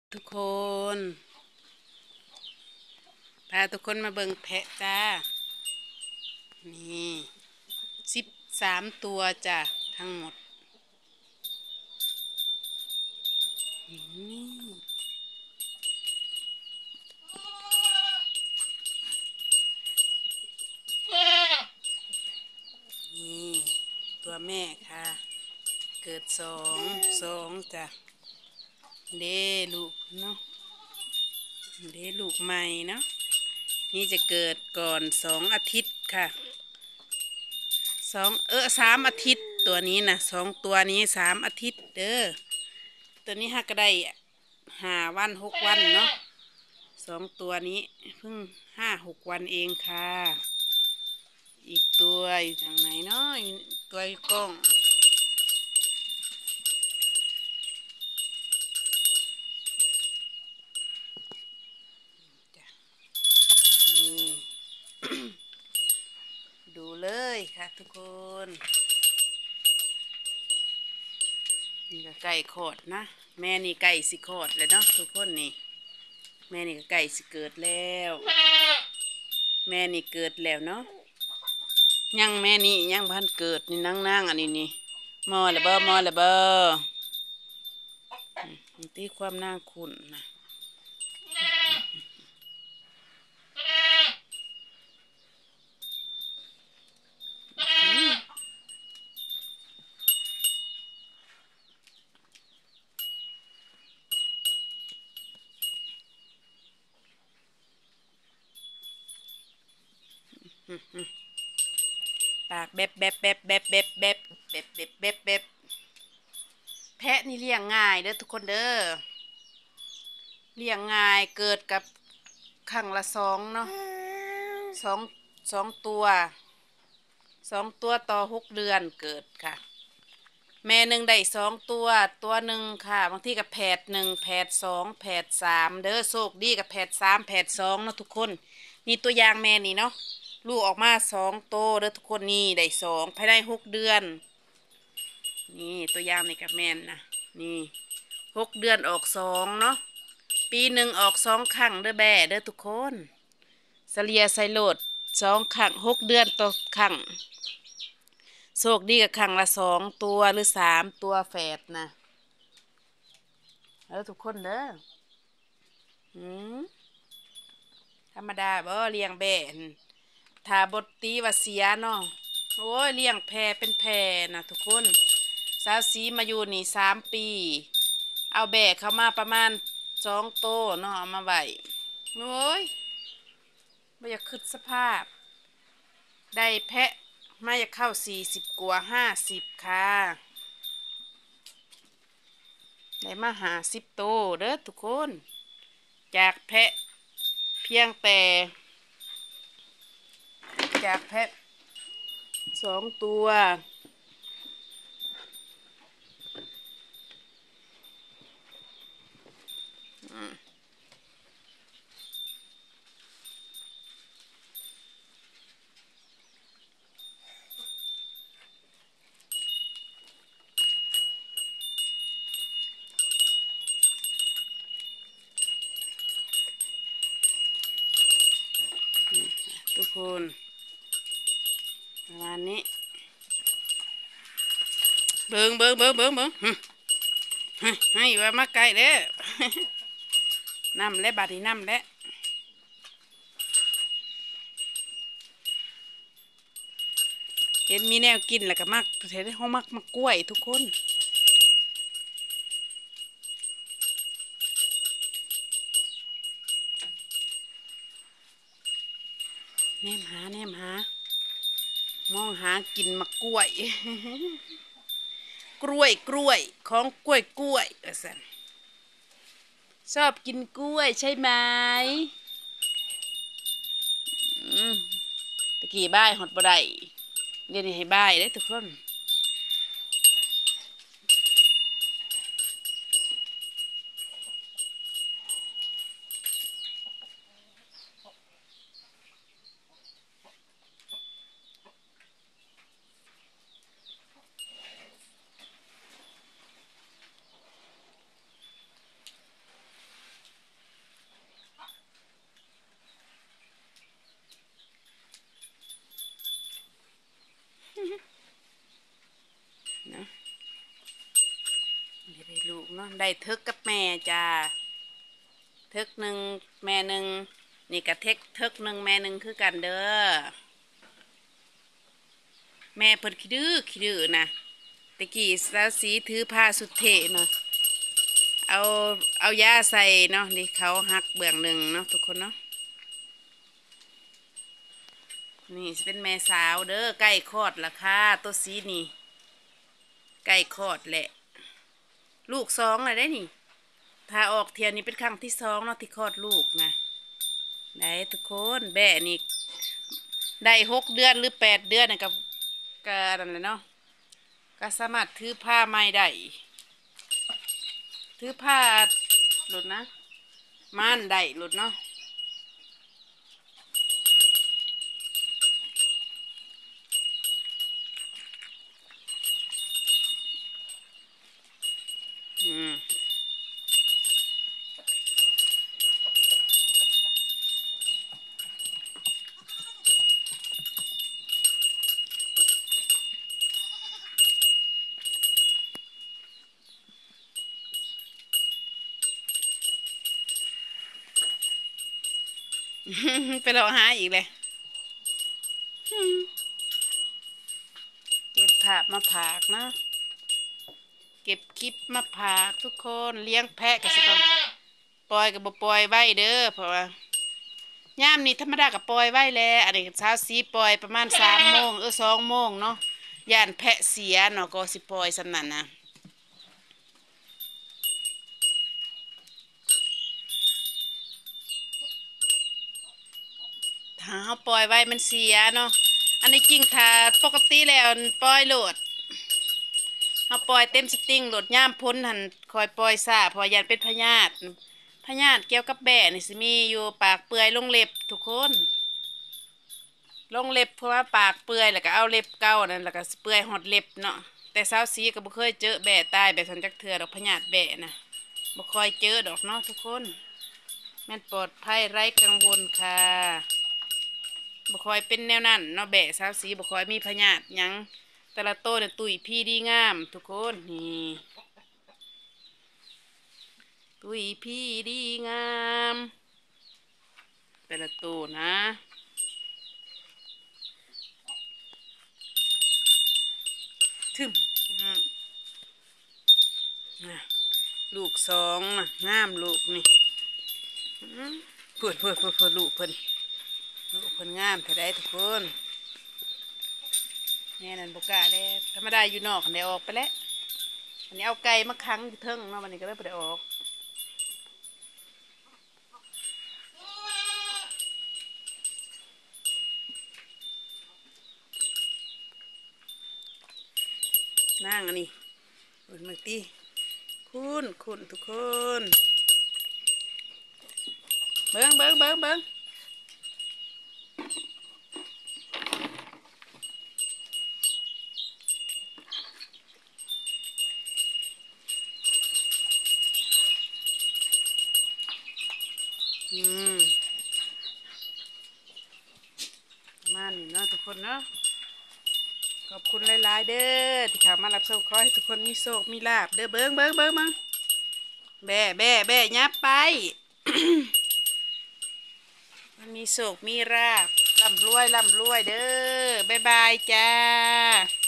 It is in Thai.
ทุกคนพาทุกคนมาเบิ่งแพะจ้านี่13 ตัวจ้ะทั้งหมดนี่นี่ตัวแม่ค่ะเกิดสองจ้ะเด้ลูกเนาะเด้ลูกใหม่เนาะนี่จะเกิดก่อน2 อาทิตย์ค่ะ3 อาทิตย์ตัวนี้นะ2 ตัวนี้3 อาทิตย์เด้อตัวนี้ฮักก็ได้5 วัน 6 วันเนาะ2 ตัวนี้เพิ่ง5 6 วันเองค่ะอีกตัวอยู่ทางไหนเนาะอีกตัวอยู่กล้องจ้ะนี่ดูเลยค่ะทุกคนนี่ก็ไก่โคตรนะแม่นี่ไก่สิโคตรเลยเนาะทุกคนนี่แม่นี่ก็ไก่สิเกิดแล้วแม่นี่เกิดแล้วเนาะยังแม่นี่ยังพันเกิดนี่นั่งอันนี้นี่มอละเบอตีความน่าขุ่นนะปากแบบแพะนี่เลี้ยงง่ายเด้อทุกคนเด้อเลี้ยงง่ายเกิดกับครั้งละ2เนาะสองสองตัวต่อ6 เดือนเกิดค่ะแม่หนึ่งได้2 ตัวหนึ่งค่ะบางที่กับแผด 1แผด 2แผด 3เด้อโชคดีกับแผด 3แผด 2เนาะทุกคนนี่ตัวอย่างแม่นี่เนาะลูกออกมา2 ตัวเด้อทุกคนนี่ได้2ภายใน6 เดือนนี่ตัวอย่างนี่กับแม่นนะนี่6 เดือนออก2เนาะปี 1ออก2 ครั้งเด้อแบ่เด้อทุกคนเฉลี่ยใส่โหลด2 ครั้ง6 เดือนต่อครั้งโชคดีกับครั้งละ2 ตัวหรือ3 ตัวแฝดนะแล้วทุกคนเด้อหืมธรรมดาบ่เลี้ยงแบ่นถ้าบดตีว่าเสียเนาะโอ้ยเลี้ยงแพะเป็นแพะนะทุกคนสาวสีมาอยู่นี่3 ปีเอาแบกเข้ามาประมาณ2 โตเนาะเอามาไว้โอ้ยไม่อยากคิดสภาพได้แพะมาอยากเข้า40 กว่า 50ค่ะได้มา50 โตเด้อทุกคนจากแพะเพียงแต่จากแพะ2 ตัวทุกคนประมาณนี้เบิ่งให้ว่ามาไกลเด้อน้ำและบาดนี้น้ำและเห็นมีแนวกินแล้วก็มักเห็นเขามักกล้วยทุกคนแนมหามองหากินมักกล้วยกล้วยของกล้วยสันชอบกินกล้วยใช่ไหมตะกี้บ้ายหดบ่ได้เดี๋ยวนี้ให้บ้ายได้ทุกคนได้ทึกกับแม่จ้าทึกหนึ่งแม่หนึ่งนี่กะทึกหนึ่งแม่หนึ่งคือกันเด้อแม่เพิ่นขี้ดื้อนะตะกี้สาวสีถือผ้าสุดเทเนาะเอาเอายาใส่เนาะนี่เขาหักเบื้องหนึ่งเนาะทุกคนเนาะนี่จะเป็นแม่สาวเด้อใกล้คลอดละค่ะตัวสีนี่ใกล้คลอดแหละลูกสองเลยได้นี่ถ้าออกเทียนนี้เป็นครั้งที่สองเนาะที่คลอดลูกนะได้ทุกคนแบะนี่ได้6 เดือนหรือ8 เดือนนะกับนั่นแหละเนาะก็สามารถถือผ้าไม่ได้ถือผ้าหลุดนะม่านได้หลุดเนาะอืม ไปเราหาอีกเลยเก็บผักมาผากนะเก็บคลิปมาผากทุกคนเลี้ยงแพะกับสิต้องปล่อยกับบ่ปล่อยไว้เด้อเพราะว่าย่ามนี้ธรรมดากับปล่อยไว้แล้วอันนี้เช้าสีปล่อยประมาณ3 โมง2 โมงเนาะย่านแพะเสียเนาะก็สิปล่อยสำนันนะถ้าเขาปล่อยไว้มันเสียเนาะอันนี้จริงถ้าปกติแล้วปล่อยโหลดเขาปล่อยเต็มสตริงโหลดย่ามพ้นหันคอยปล่อยซะเพอยันเป็นพยาธิเกี่ยวกับแบะนี่สิมีอยู่ปากเปื่อยลงเล็บทุกคนลงเล็บเพราะว่าปากเปื่อยแล้วก็เอาเล็บเก่านั่นแล้วก็เปื่อยหอดเล็บเนาะแต่สาวสีก็บ่เคยเจอแบะตายแบบสันจักเถื่อดอกพยาธิแบะนะบ่ค่อยเจอดอกเนาะทุกคนแม่นปลอดภัยไร้กังวลค่ะบ่ค่อยเป็นแนวนั้นเนาะแบะสาวสีบ่ค่อยมีพยาธิหยังแต่ละโตเนี่ยตุยพี่ดีงามทุกคนนี่ตุยพี่ดีงามแต่ละโตนะทึมอืมน่ะลูกสองน่ะงามลูกนี่เพื่อนลูกเพิ่นงามเท่าไดทุกคนแน่นั่นบกล้าได้ธรรมดาอยู่นอกคันได้ออกไปแล้วอันนี้เอาไก่มาขังอยู่เทิงเนาะวันนี้ก็เลยบ่ได้ออกนั่งอันนี้เปิดมือตีคุณทุกคนเบิ้งอืมประมาณนี้เนาะทุกคนเนาะขอบคุณหลายๆเด้อที่เข้ามารับชมขอให้ทุกคนมีโชคมีลาภเด้อเบิ้งมาแบ่ยับไปมันมีโชคมีลาภร่ำรวยเด้อบ๊ายบายจ้า